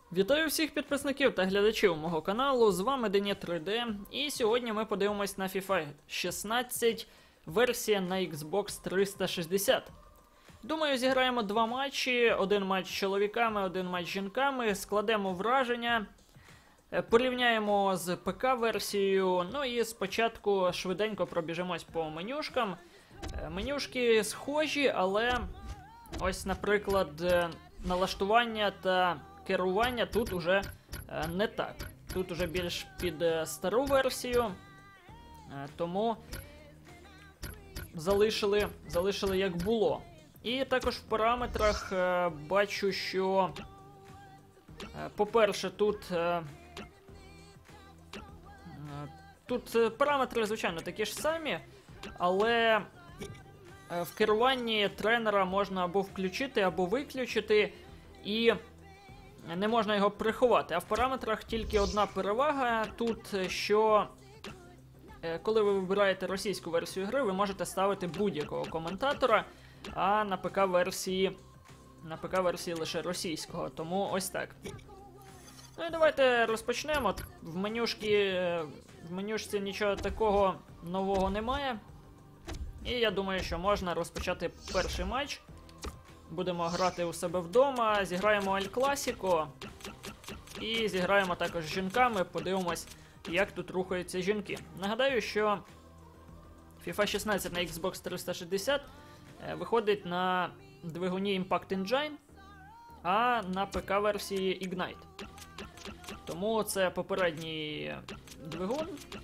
Вітаю всіх підписників та глядачів мого каналу, з вами Деня 3D, і сьогодні ми подивимось на FIFA 16, версія на Xbox 360. Думаю, зіграємо два матчі, один матч з чоловіками, один матч з жінками, складемо враження, порівняємо з ПК-версією, ну і спочатку швиденько пробіжимось по менюшкам. Менюшки схожі, але ось, наприклад, налаштування та керування тут уже не так. Тут уже більш під стару версію, тому залишили як було. І також в параметрах бачу, що, по-перше, тут параметри, звичайно, такі ж самі, але в керуванні тренера можна або включити, або виключити, і не можна його приховати. А в параметрах тільки одна перевага тут, що коли ви вибираєте російську версію гри, ви можете ставити будь-якого коментатора, а на ПК-версії лише російського. Тому ось так. Ну і давайте розпочнемо. В менюшці нічого такого нового немає. І я думаю, що можна розпочати перший матч. Будемо грати у себе вдома, зіграємо Ель Класіко. І зіграємо також з жінками, подивимось, як тут рухаються жінки. Нагадаю, що FIFA 16 на Xbox 360 виходить на двигуні Impact Engine, а на ПК-версії Ignite. Тому це попередній двигун.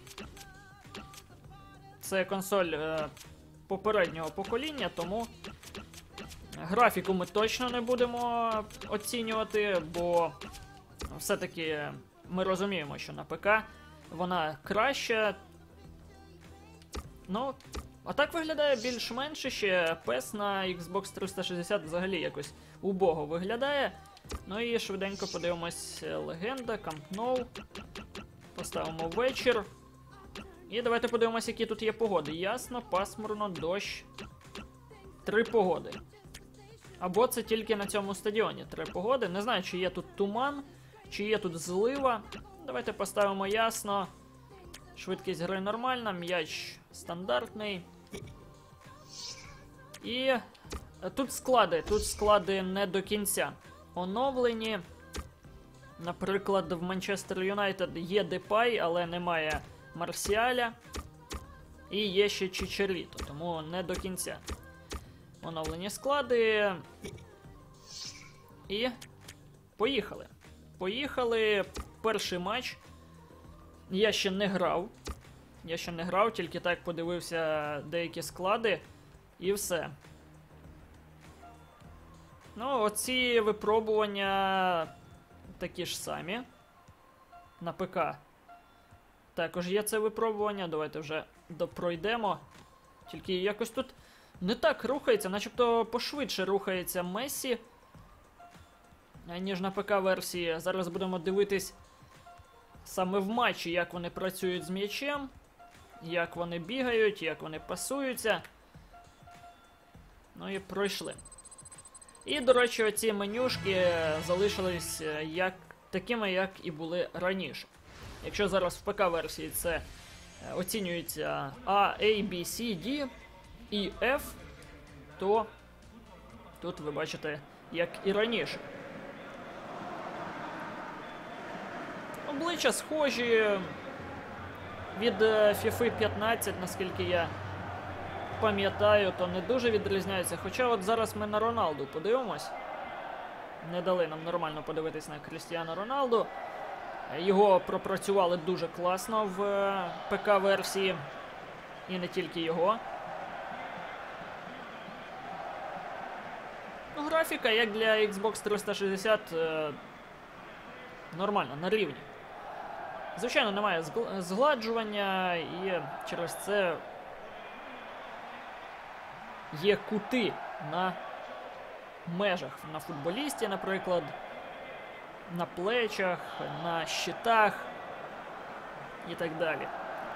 Це консоль попереднього покоління, тому графіку ми точно не будемо оцінювати, бо все-таки ми розуміємо, що на ПК вона краща. Ну, а так виглядає більш-менш ще. PES на Xbox 360 взагалі якось убого виглядає. Ну і швиденько подивимось легенда, Camp Nou. Поставимо вечір. І давайте подивимось, які тут є погоди. Ясно, пасмурно, дощ. 3 погоди. Або це тільки на цьому стадіоні 3 погоди. Не знаю, чи є тут туман, чи є тут злива. Давайте поставимо ясно. Швидкість гри нормальна, м'яч стандартний. І тут склади не до кінця оновлені. Наприклад, в Манчестер Юнайтед є Депай, але немає Марсіаля. І є ще Чичаріто, тому не до кінця оновлені склади. І поїхали. Поїхали. Перший матч. Я ще не грав, тільки так подивився деякі склади. І все. Ну, оці випробування такі ж самі. На ПК також є це випробування. Давайте вже допройдемо. Тільки якось тут не так рухається, начебто пошвидше рухається Мессі, ніж на ПК-версії. Зараз будемо дивитись саме в матчі, як вони працюють з м'ячем, як вони бігають, як вони пасуються. Ну і пройшли. І, до речі, оці менюшки залишились такими, як і були раніше. Якщо зараз в ПК-версії це оцінюється A, B, C, D і F, то тут ви бачите, як і раніше. Обличчя схожі від FIFA 15, наскільки я пам'ятаю, то не дуже відрізняються. Хоча от зараз ми на Роналду подивимось. Не дали нам нормально подивитись на Крістіано Роналду. Його пропрацювали дуже класно в ПК-версії. І не тільки його. Ну, графіка, як для Xbox 360, нормально, на рівні. Звичайно, немає згладжування, і через це є кути на межах. На футболісті, наприклад, на плечах, на щитах і так далі.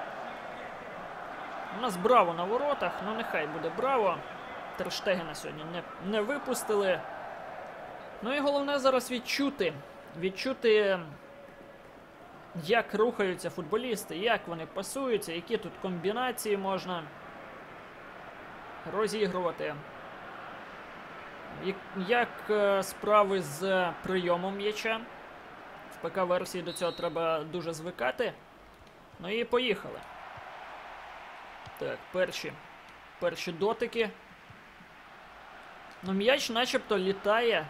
У нас Браво на воротах, ну нехай буде Браво. Тер Штегена сьогодні не випустили. Ну і головне зараз відчути, відчути, як рухаються футболісти, як вони пасуються, які тут комбінації можна розігрувати. Як справи з прийомом м'яча. В ПК-версії до цього треба дуже звикати. Ну і поїхали. Так, перші дотики. Ну, м'яч начебто літає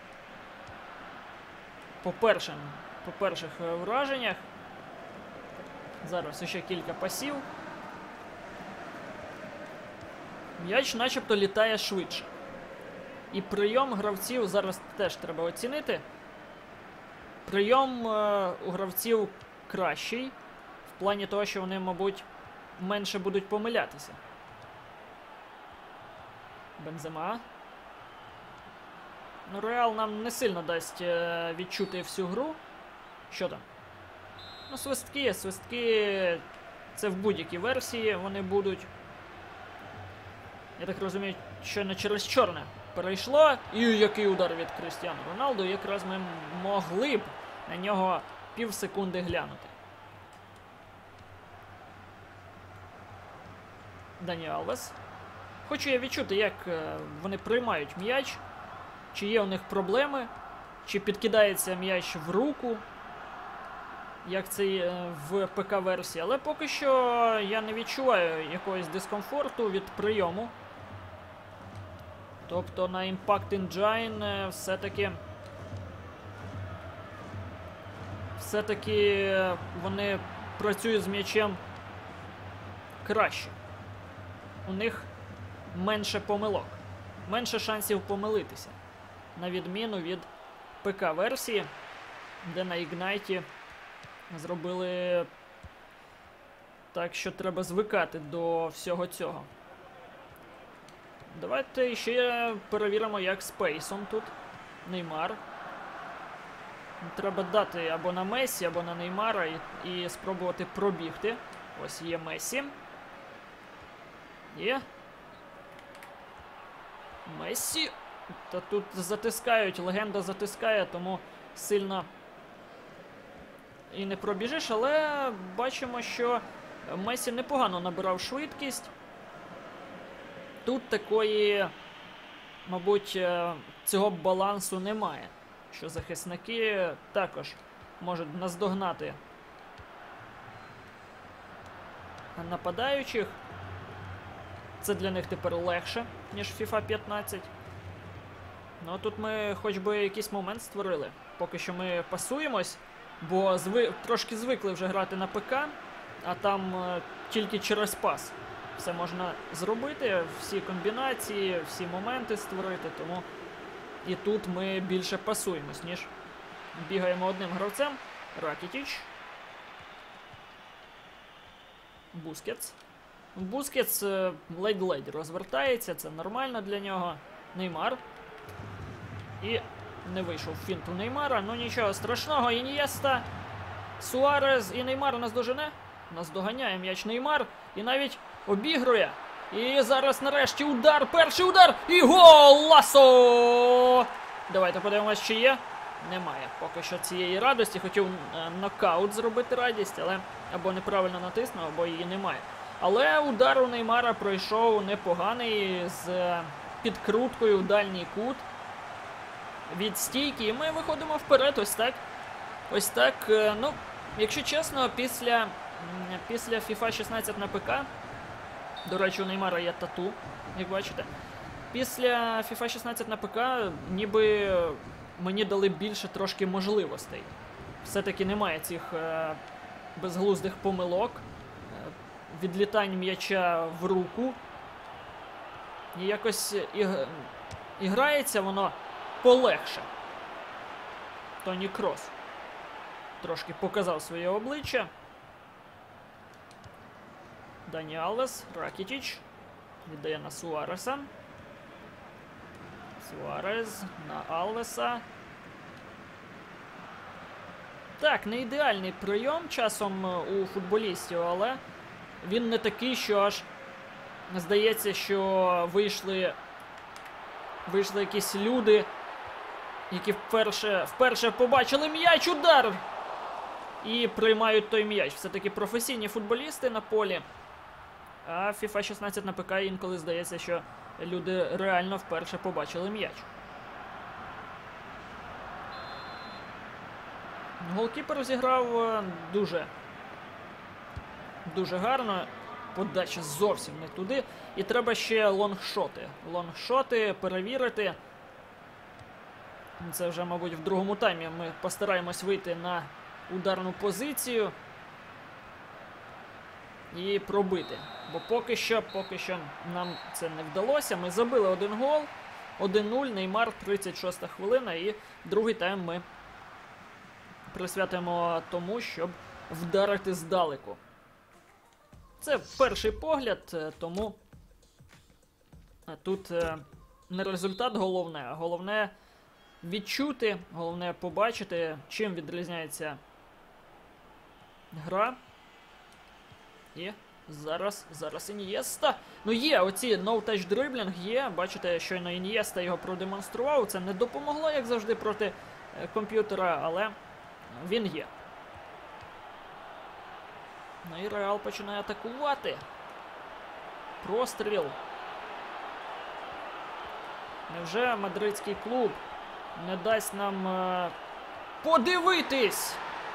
по перших враженнях. Зараз ще кілька пасів. М'яч начебто літає швидше. І прийом гравців зараз теж треба оцінити. Прийом у гравців кращий. В плані того, що вони, мабуть, менше будуть помилятися. Бензема. Ну, Реал нам не сильно дасть відчути всю гру. Що там? Ну, свистки це в будь-якій версії вони будуть. Я так розумію, що не через чорне перейшло. І який удар від Крістіану Роналду. Якраз ми могли б на нього півсекунди глянути. Дані Алвес. Хочу я відчути, як вони приймають м'яч. Чи є у них проблеми, чи підкидається м'яч в руку, як це в ПК-версії. Але поки що я не відчуваю якогось дискомфорту від прийому. Тобто на Impact Engine все-таки вони працюють з м'ячем краще. У них менше помилок, менше шансів помилитися. На відміну від ПК-версії, де на Ignite зробили так, що треба звикати до всього цього. Давайте ще перевіримо, як з пейсом тут. Неймар. Треба дати або на Месі, або на Неймара і спробувати пробігти. Ось є Месі. Є. Месі. Та тут затискають, легенда затискає, тому сильно і не пробіжиш, але бачимо, що Месі непогано набирав швидкість. Тут такої, мабуть, цього балансу немає, що захисники також можуть наздогнати нападаючих. Це для них тепер легше, ніж FIFA 15. Ну, тут ми хоч би якийсь момент створили. Поки що ми пасуємось, бо трошки звикли вже грати на ПК, а там тільки через пас все можна зробити, всі комбінації, всі моменти створити, тому і тут ми більше пасуємось, ніж бігаємо одним гравцем. Ракітіч. Бускетс. Бускетс ледь-ледь розвертається, це нормально для нього. Неймар. І не вийшов фінт у Неймара, ну нічого страшного. Ін'єста, Суарес і Неймар наздожене. Наздоганяє м'яч Неймар і навіть обігрує. І зараз нарешті удар, перший удар і гол! Ласо! Давайте подивимось, чи є. Немає поки що цієї радості. Хотів нокаут зробити радість, але або неправильно натиснув, або її немає. Але удар у Неймара пройшов непоганий, з підкруткою в дальній кут. Від стійки, і ми виходимо вперед, ось так. Ось так, ну, якщо чесно, після FIFA 16 на ПК, до речі, у Неймара є тату, як бачите, після FIFA 16 на ПК ніби мені дали більше трошки можливостей. Все-таки немає цих безглуздих помилок, відлітань м'яча в руку. І якось і грається воно полегше. Тоні Крос трошки показав своє обличчя. Дані Алвес, Ракітіч віддає на Суареса. Суарес на Алвеса. Так, не ідеальний прийом часом у футболістів, але він не такий, що аж здається, що вийшли якісь люди які вперше побачили м'яч, удар! І приймають той м'яч. Все-таки професійні футболісти на полі. А FIFA 16 на ПК інколи здається, що люди реально вперше побачили м'яч. Голкіпер зіграв дуже гарно. Подача зовсім не туди. І треба ще лонгшоти. Лонгшоти перевірити. Це вже, мабуть, в другому таймі ми постараємось вийти на ударну позицію і пробити. Бо поки що нам це не вдалося. Ми забили один гол. 1-0, Неймар, 36-та хвилина. І другий тайм ми присвятимо тому, щоб вдарити здалеку. Це перший погляд, тому тут не результат головне, а головне відчути, головне побачити, чим відрізняється гра. І зараз Ін'єста. Ну є, оці no-touch дриблінг є. Бачите, щойно Ін'єста його продемонстрував. Це не допомогло, як завжди, проти комп'ютера, але він є. Ну і Реал починає атакувати. Простріл. Невже мадридський клуб не дасть нам подивитись,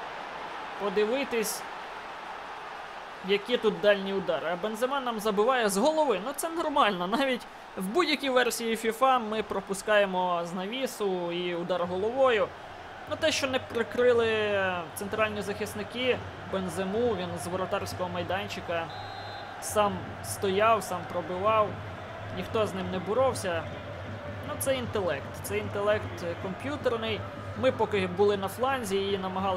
які тут дальні удари. А Бензема нам забиває з голови. Ну це нормально. Навіть в будь-якій версії FIFA ми пропускаємо з навісу і удар головою. Ну те, що не прикрили центральні захисники Бензему, він з воротарського майданчика сам стояв, сам пробивав. Ніхто з ним не боровся. Ну це інтелект. Це інтелект комп'ютерний. Ми поки були на фланзі і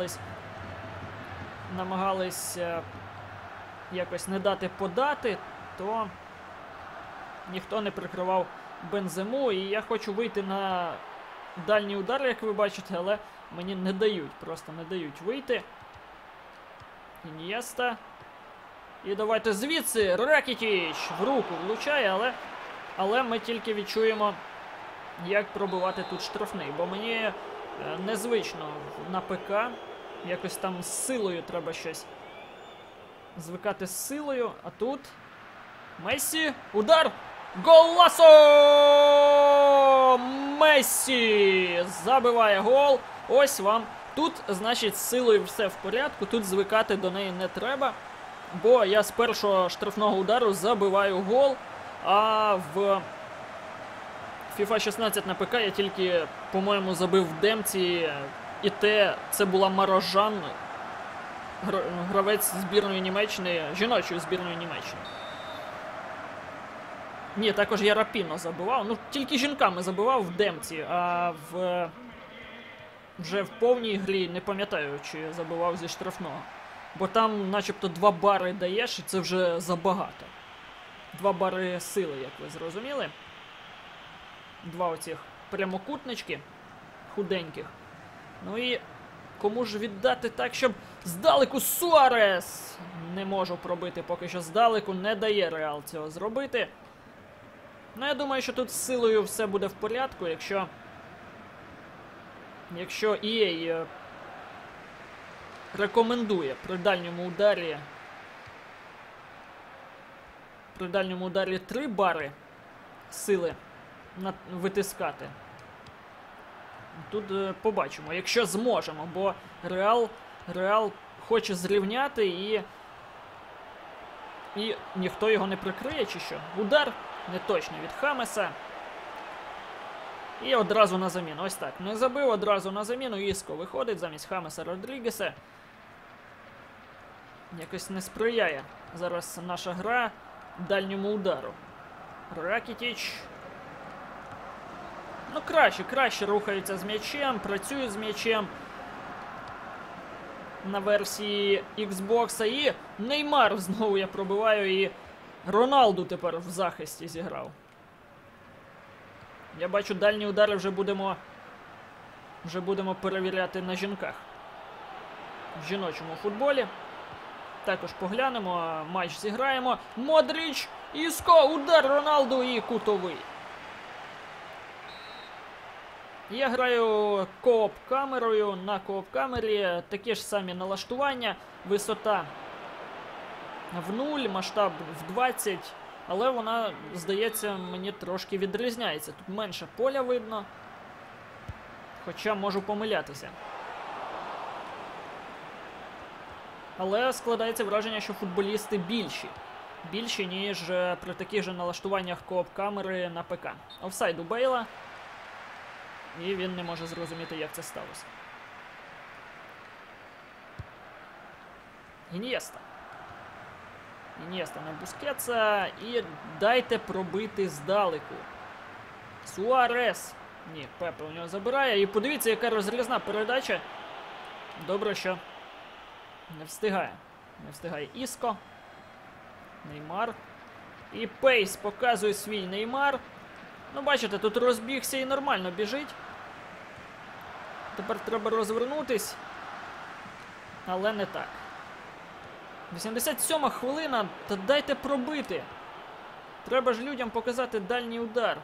намагались якось не дати подати, то ніхто не прикривав Бензему. І я хочу вийти на дальній удар, як ви бачите, але мені не дають, просто не дають вийти. Ін'єста. І давайте звідси Ракітіч в руку влучає, але ми тільки відчуємо, як пробивати тут штрафний. Бо мені незвично на ПК. Якось там з силою треба щось звикати з силою. А тут Мессі. Удар! Голласо! Мессі! Забиває гол. Ось вам. Тут, значить, з силою все в порядку. Тут звикати до неї не треба. Бо я з першого штрафного удару забиваю гол. А в FIFA 16 на ПК я тільки, по-моєму, забив в демці. І це була Марожан, гравець збірної Німеччини, жіночої збірної Німеччини. Ні, також я Рапіно забивав. Ну, тільки жінками забивав в демці, а вже в повній грі не пам'ятаю, чи забивав зі штрафного. Бо там начебто 2 бари даєш, і це вже забагато. 2 бари сили, як ви зрозуміли. 2 оцих прямокутнички худеньких. Ну і кому ж віддати так, щоб здалеку Суарес! Не можу пробити поки що здалеку, не дає Реал цього зробити. Ну, я думаю, що тут з силою все буде в порядку, якщо EA рекомендує при дальньому ударі 3 бари сили витискати. Тут побачимо, якщо зможемо, бо Реал хоче зрівняти і ніхто його не прикриє, чи що. Удар неточний від Хамеса. І одразу на заміну. Ось так. Не забив, одразу на заміну. Іско виходить замість Хамеса Родрігеса. Якось не сприяє зараз наша гра дальньому удару. Ракітіч. Ну, краще рухаються з м'ячем, працюють з м'ячем на версії Xbox. І Неймар знову я пробиваю, і Роналду тепер в захисті зіграв. Я бачу, дальні удари вже будемо перевіряти на жінках. В жіночому футболі. Також поглянемо, матч зіграємо. Модріч, Іско, удар Роналду і кутовий. Я граю кооп-камерою, на кооп-камері такі ж самі налаштування, висота в 0, масштаб в 20, але вона, здається, мені трошки відрізняється. Тут менше поля видно, хоча можу помилятися. Але складається враження, що футболісти більші. Більші, ніж при таких же налаштуваннях кооп-камери на ПК. Офсайд у Бейла. І він не може зрозуміти, як це сталося. Ін'єста. Ін'єста на Бускетса. І дайте пробити здалеку. Суарес. Ні, Пепе у нього забирає. І подивіться, яка розрізна передача. Добре, що не встигає. Не встигає Іско. Неймар. І Пейс показує свій Неймар. Ну, бачите, тут розбігся і нормально біжить. Тепер треба розвернутись. Але не так. 87-ма хвилина. Та дайте пробити. Треба ж людям показати дальній удар.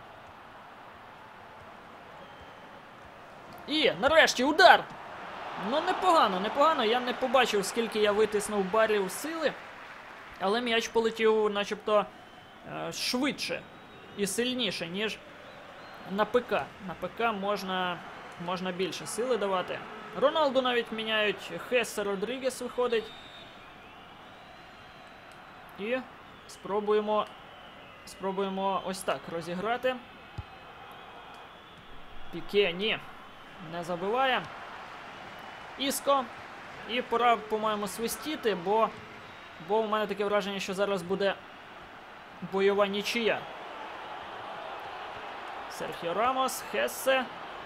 І, нарешті, удар! Ну, непогано, непогано. Я не побачив, скільки я витиснув барів сили. Але м'яч полетів начебто швидше і сильніше, ніж на ПК. На ПК можна більше сили давати. Роналду навіть міняють. Хессе Родрігес виходить. І спробуємо ось так розіграти. Піке, ні, не забиває. Іско. І пора, по-моєму, свистіти, бо у мене таке враження, що зараз буде бойова нічия. Серхіо Рамос, Хессе.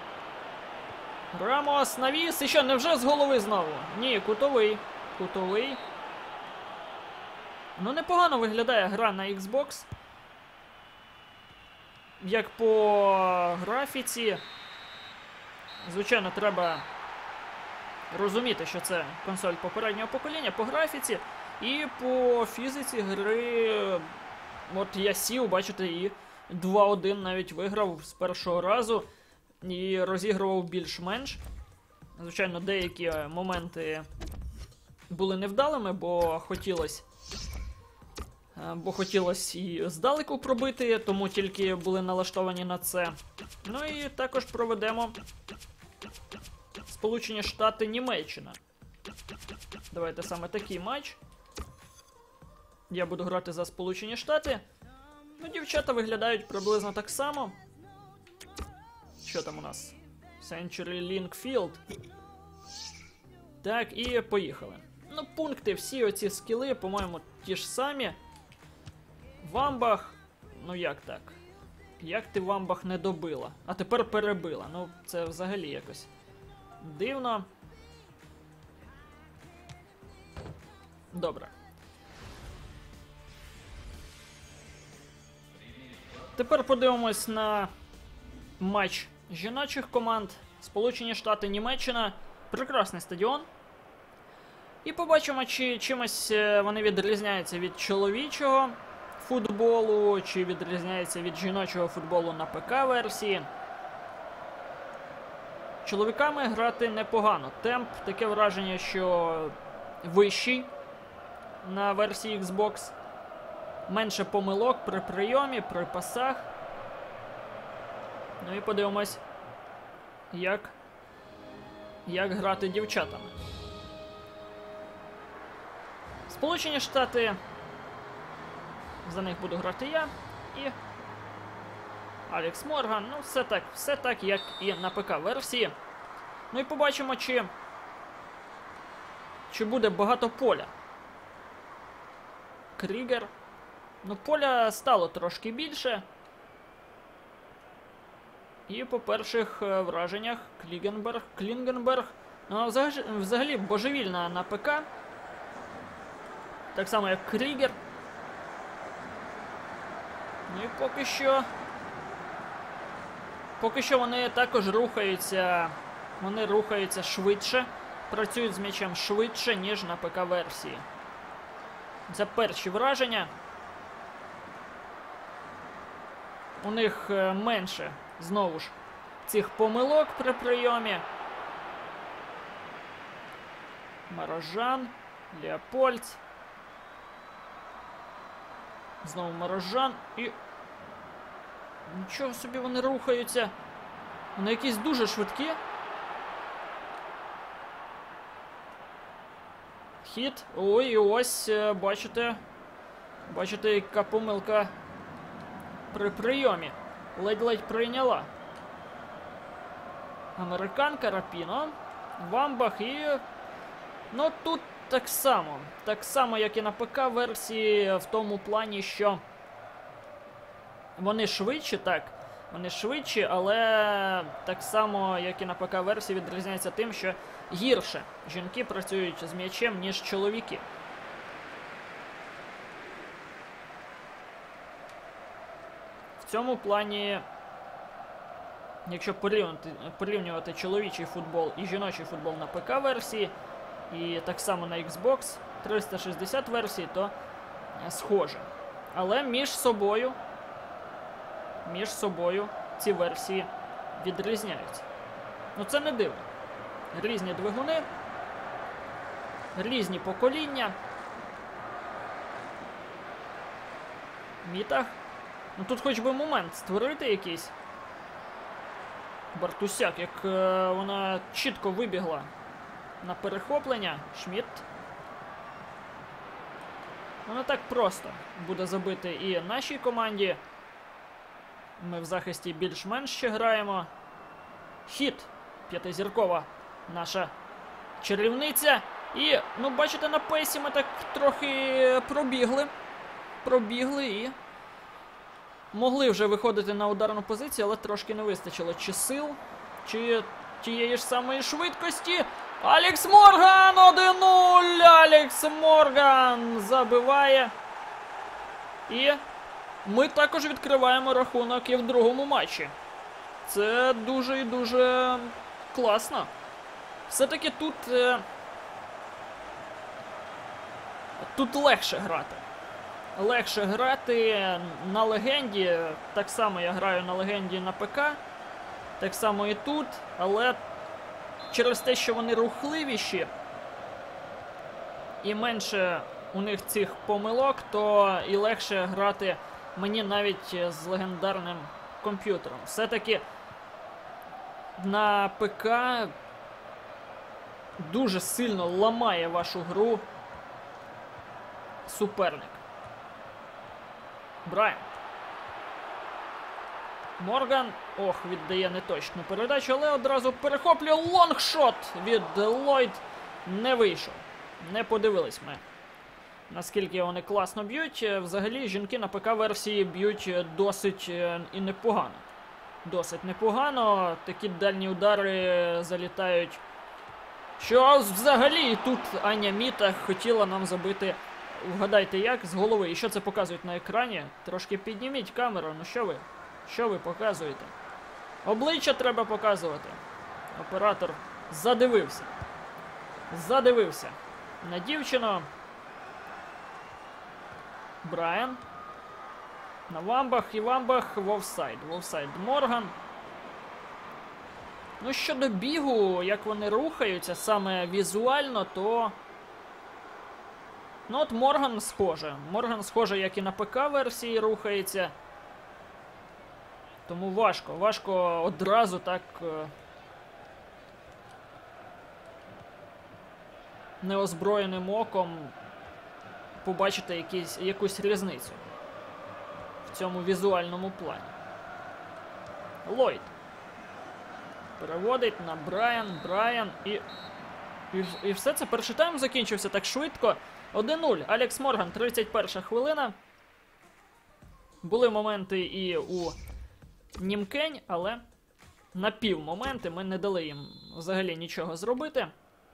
Рамос, навіс. І що, невже з голови знову? Ні, кутовий. Кутовий. Ну, непогано виглядає гра на Xbox. Як по графіці. Звичайно, треба розуміти, що це консоль попереднього покоління. По графіці і по фізиці гри. От я сів, бачите, і 2-1 навіть виграв з першого разу. І розігрував більш-менш. Звичайно, деякі моменти були невдалими, бо хотілося і здалеку пробити, тому тільки були налаштовані на це. Ну і також проведемо Сполучені Штати Німеччина. Давайте саме такий матч. Я буду грати за Сполучені Штати. Ну, дівчата виглядають приблизно так само. Що там у нас? Century Link Field. Так, і поїхали. Ну, пункти, всі оці скіли, по-моєму, ті ж самі. Вамбах. Ну, як так? Як ти Вамбах не добила? А тепер перебила. Ну, це взагалі якось дивно. Добре. Тепер подивимось на матч жіночих команд. Сполучені Штати, Німеччина. Прекрасний стадіон. І побачимо, чи чимось вони відрізняються від чоловічого футболу, чи відрізняються від жіночого футболу на ПК-версії. Чоловіками грати непогано. Темп, таке враження, що вищий на версії Xbox. Менше помилок при прийомі, при пасах. Ну і подивимось, як грати дівчатами. Сполучені Штати, за них буду грати я і Алекс Морган. Ну, все так, як і на ПК-версії. Ну і побачимо, чи буде багато поля. Крігер. Ну, поля стало трошки більше. І по перших враженнях Клінгенберг. Ну, взагалі божевільна на ПК. Так само, як Крігер. Ну і поки що вони також рухаються. Вони рухаються швидше. Працюють з м'ячем швидше, ніж на ПК-версії. Це перші враження. У них менше, знову ж, цих помилок при прийомі. Марожан, Леопольд. Знову Марожан і... Нічого собі, вони рухаються. Вони якісь дуже швидкі. Хід. Ой, і ось, бачите, яка помилка при прийомі. Ледь-ледь прийняла. Американка, Рапіно, Вамбах і... Ну, тут так само. Так само, як і на ПК-версії, в тому плані, що вони швидші, так. Вони швидші, але так само, як і на ПК-версії, відрізняється тим, що гірше жінки працюють з м'ячем, ніж чоловіки. В цьому плані, якщо порівнювати чоловічий футбол і жіночий футбол на ПК-версії, і так само на Xbox 360 версії, то схоже. Але між собою ці версії відрізняються. Ну це не дивно. Різні двигуни, різні покоління. Мітах. Ну тут хоч би момент створити якийсь. Бартусяк, як вона чітко вибігла на перехоплення. Шмідт. Ну не так просто буде забити і нашій команді. Ми в захисті більш-менш ще граємо. Хід. П'ятизіркова наша чарівниця. І, ну, бачите, на пейсі ми так трохи пробігли і могли вже виходити на ударну позицію, але трошки не вистачило чи сил, чи тієї ж самої швидкості. Алекс Морган! 1-0! Алекс Морган забиває. І ми також відкриваємо рахунок і в другому матчі. Це дуже і дуже класно. Все-таки тут легше грати. Легше грати на легенді. Так само я граю на легенді на ПК. Так само і тут. Але через те, що вони рухливіші і менше у них цих помилок, то і легше грати мені навіть з легендарним комп'ютером. Все-таки на ПК дуже сильно ламає вашу гру суперник. Брайан. Морган. Ох, віддає неточну передачу, але одразу перехоплює лонгшот від Ллойд. Не вийшов. Не подивились ми, наскільки вони класно б'ють. Взагалі, жінки на ПК-версії б'ють досить і непогано. Досить непогано. Такі дальні удари залітають. Що взагалі і тут Аня Мітах хотіла нам забити, вгадайте як, з голови. І що це показують на екрані? Трошки підніміть камеру. Ну що ви? Що ви показуєте? Обличчя треба показувати. Оператор задивився. Задивився на дівчину. Брайан. На Вамбах. І Вамбах в офсайд. В офсайд Морган. Ну, щодо бігу, як вони рухаються саме візуально, то... Ну, от Морган схоже. Морган схоже, як і на ПК-версії рухається. Тому важко одразу так неозброєним оком побачити якусь різницю в цьому візуальному плані. Ллойд переводить на Брайан і все це. Перший тайм закінчився так швидко. 1-0. Алекс Морган, 31 хвилина. Були моменти і у Німкень, але напівмоменти ми не дали їм взагалі нічого зробити.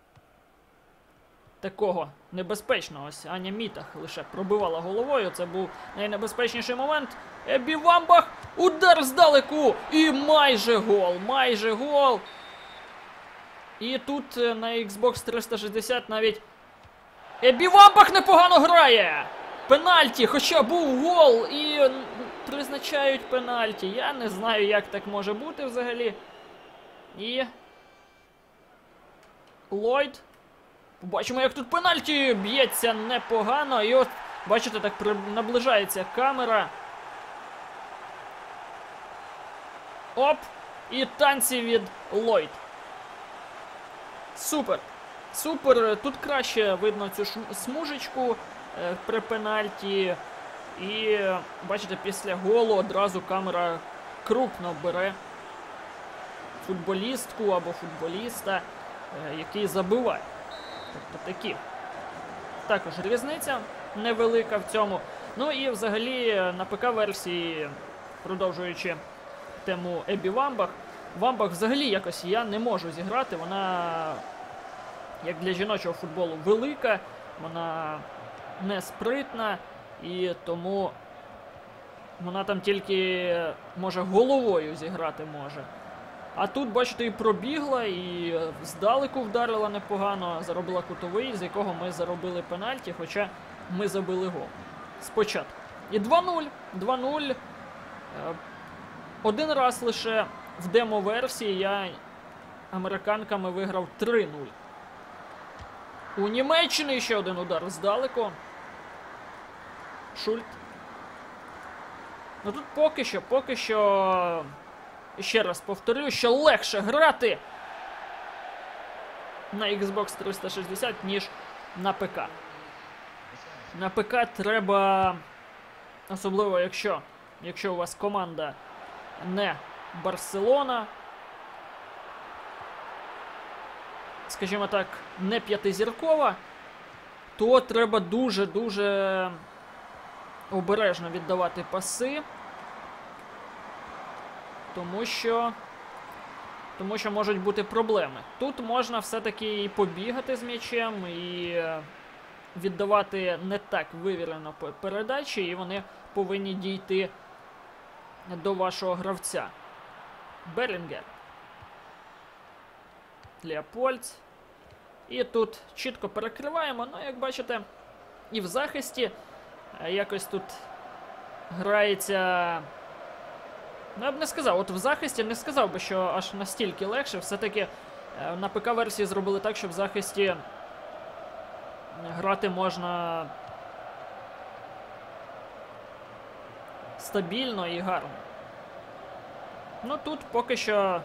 Такого небезпечного. Ось Аня Мітах лише пробивала головою. Це був найнебезпечніший момент. Еббі Вамбах. Удар здалеку. І майже гол. Майже гол. І тут на Xbox 360 навіть Еббі Вамбах непогано грає. Пенальті. Хоча був гол і призначають пенальті. Я не знаю, як так може бути взагалі. І... Ллойд. Побачимо, як тут пенальті б'ється непогано. І от, бачите, так наближається камера. Оп! І танці від Ллойд. Супер. Супер. Тут краще видно цю смужечку при пенальті. І, бачите, після голу одразу камера крупно бере футболістку або футболіста, який забиває. Тобто такі. Також різниця невелика в цьому. Ну і взагалі на ПК-версії, продовжуючи тему Еббі Вамбах, Вамбах взагалі якось я не можу зіграти. Вона, як для жіночого футболу, велика, вона не спритна, і тому вона там тільки, може, головою зіграти може. А тут, бачите, і пробігла, і здалеку вдарила непогано, заробила кутовий, з якого ми заробили пенальті, хоча ми забили гол спочатку. І 2-0. 2-0. Один раз лише в демо-версії я американками виграв 3-0. У Німеччини ще один удар здалеку. Шульт. Ну тут поки що, ще раз повторю, що легше грати на Xbox 360, ніж на ПК. На ПК треба, особливо якщо у вас команда не Барселона, скажімо так, не п'ятизіркова, то треба дуже-дуже обережно віддавати паси, тому що можуть бути проблеми. Тут можна все-таки і побігати з м'ячем, і віддавати не так вивірено передачі, і вони повинні дійти до вашого гравця. Белінгер. Леопольд. І тут чітко перекриваємо, ну, як бачите, і в захисті якось тут грається... Ну, я б не сказав, от в захисті не сказав би, що аж настільки легше. Все-таки на ПК-версії зробили так, щоб в захисті грати можна стабільно і гарно. Ну, тут поки що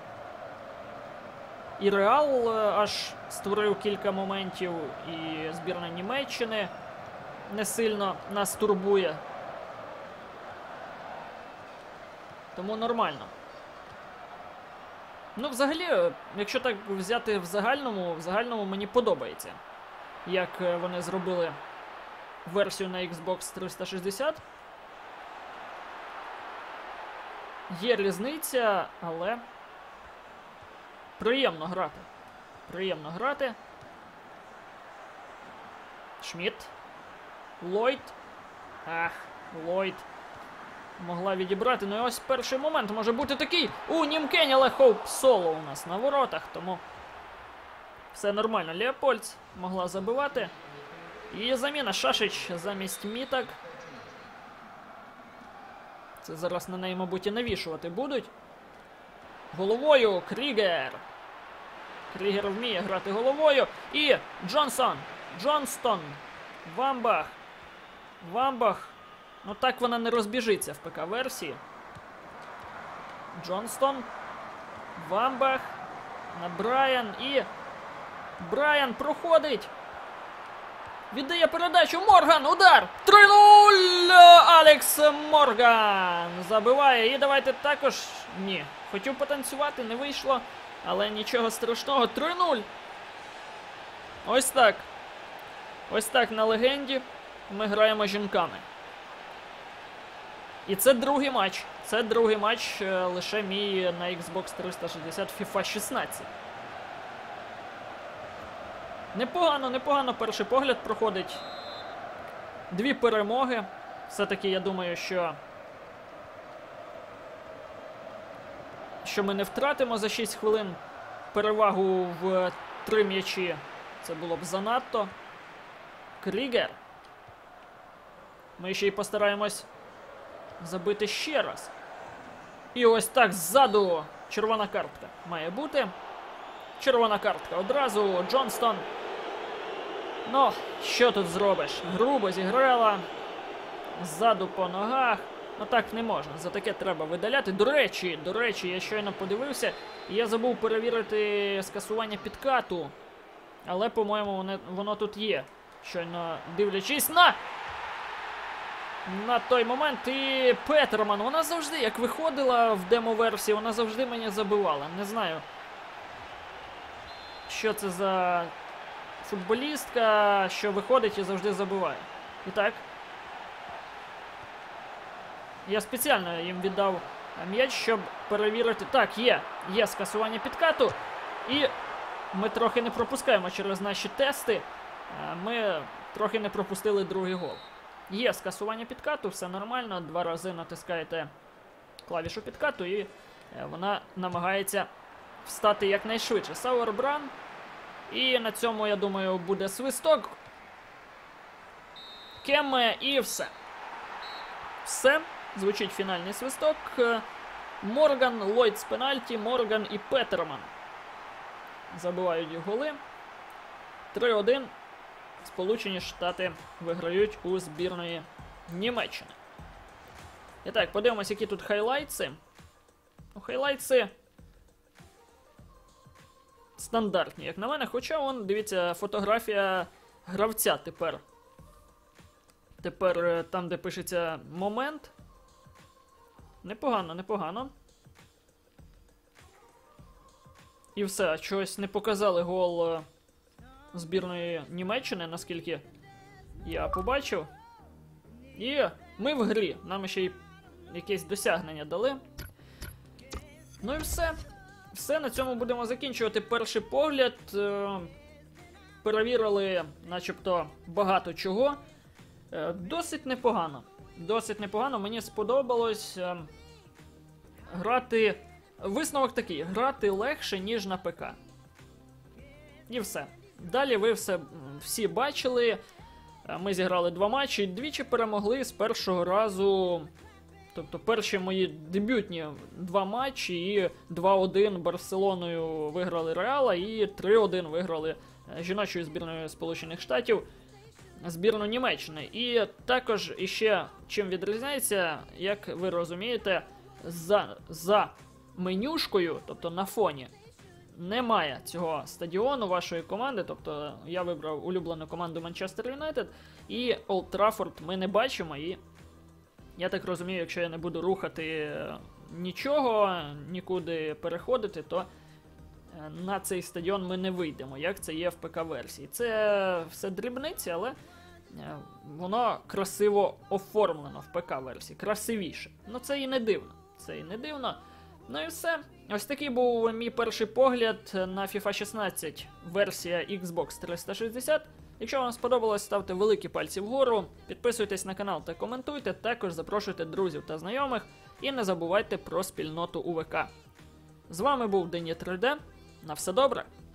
і Реал аж створив кілька моментів, і збірна Німеччини не сильно нас турбує. Тому нормально. Ну, взагалі, якщо так взяти в загальному мені подобається, як вони зробили версію на Xbox 360. Є різниця, але приємно грати. Приємно грати. Шмідт. Ллойд. Ах, Ллойд. Могла відібрати. Ну і ось перший момент може бути такий у Німкені, але Хоуп соло у нас на воротах, тому все нормально. Леопольд могла забивати. І заміна Шашич замість Мітак. Це зараз на неї, мабуть, і навішувати будуть. Головою Крігер. Крігер вміє грати головою. І Джонсон. Джонстон. Вамбах. Вамбах. Ну так вона не розбіжиться в ПК-версії. Джонстон. Вамбах. На Брайан. І Брайан проходить. Віддає передачу. Морган. Удар. 3-0. Алекс Морган забиває. І давайте також... Ні. Хотів потанцювати, не вийшло. Але нічого страшного. 3-0. Ось так. Ось так на легенді ми граємо жінками. І це другий матч. Це другий матч лише мій на Xbox 360 FIFA 16. Непогано, непогано перший погляд проходить. 2 перемоги. Все-таки я думаю, що ми не втратимо за 6 хвилин перевагу в 3 м'ячі. Це було б занадто. Крігер. Ми ще й постараємось забити ще раз. І ось так ззаду червона картка має бути. Червона картка одразу. Джонстон. Ну, що тут зробиш? Грубо зіграла. Ззаду по ногах. Ну так не можна. За таке треба видаляти. До речі, я щойно подивився. І я забув перевірити скасування підкату. Але, по-моєму, воно тут є. Щойно дивлячись на той момент. І Петерман, вона завжди, як виходила в демо-версії, вона завжди мені забивала. Не знаю, що це за футболістка, що виходить і завжди забиває. І так. Я спеціально їм віддав м'яч, щоб перевірити. Так, є скасування підкату. І ми трохи не пропускаємо через наші тести. Ми трохи не пропустили другий гол. Є скасування підкату, все нормально. 2 рази натискаєте клавішу підкату і вона намагається встати якнайшвидше. Сауербран. І на цьому, я думаю, буде свисток. Кеме і все. Все. Звучить фінальний свисток. Морган, Ллойд з пенальті, Морган і Петерман забивають голи. 3-1. Сполучені Штати виграють у збірної Німеччини. І так, подивимось, які тут хайлайтси. Хайлайтси стандартні, як на мене. Хоча, вон, дивіться, фотографія гравця тепер. Тепер там, де пишеться момент. Непогано, непогано. І все, чогось не показали гол збірної Німеччини, наскільки я побачив. І ми в грі. Нам ще й якесь досягнення дали. Ну і все. Все, на цьому будемо закінчувати перший погляд. Перевірили, начебто, багато чого. Досить непогано. Досить непогано. Мені сподобалось грати... Висновок такий. Грати легше, ніж на ПК. І все. Далі ви всі бачили. Ми зіграли 2 матчі. Двічі перемогли з першого разу. Тобто перші мої дебютні 2 матчі. І 2-1 Барселоною виграли Реала. І 3-1 виграли жіночою збірною Сполучених Штатів збірну Німеччини. І також іще чим відрізняється, як ви розумієте, за менюшкою, тобто на фоні, немає цього стадіону вашої команди. Тобто я вибрав улюблену команду Манчестер Юнайтед, і Олд Траффорд ми не бачимо. І я так розумію, якщо я не буду рухати нічого, нікуди переходити, то на цей стадіон ми не вийдемо, як це є в ПК-версії. Це все дрібниці, але воно красиво оформлено в ПК-версії, красивіше. Ну це і не дивно, це і не дивно. Ну і все. Ось такий був мій перший погляд на FIFA 16 версія Xbox 360. Якщо вам сподобалось, ставте великі пальці вгору, підписуйтесь на канал та коментуйте, також запрошуйте друзів та знайомих і не забувайте про спільноту УВК. З вами був Деня 3D. На все добре!